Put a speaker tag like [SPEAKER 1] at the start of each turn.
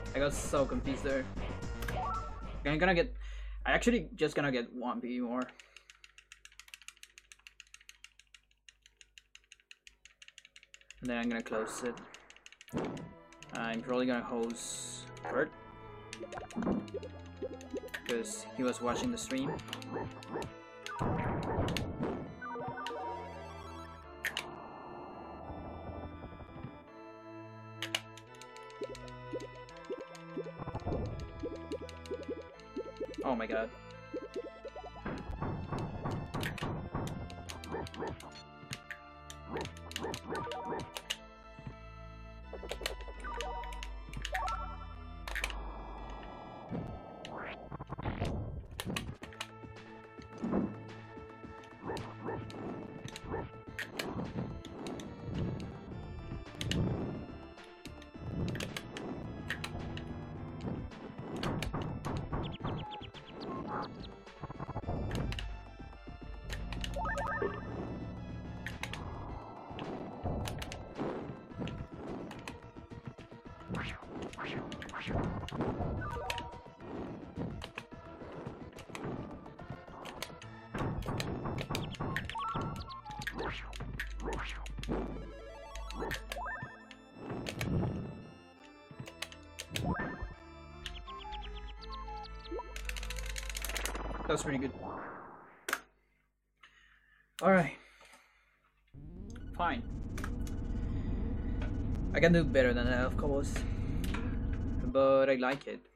[SPEAKER 1] I got so confused there. I'm gonna get... I actually just gonna get 1p more. And then I'm gonna close it. I'm probably gonna host Bert, because he was watching the stream. Oh my god. That's pretty good. Alright. Fine. I can do better than that, of course. But I like it.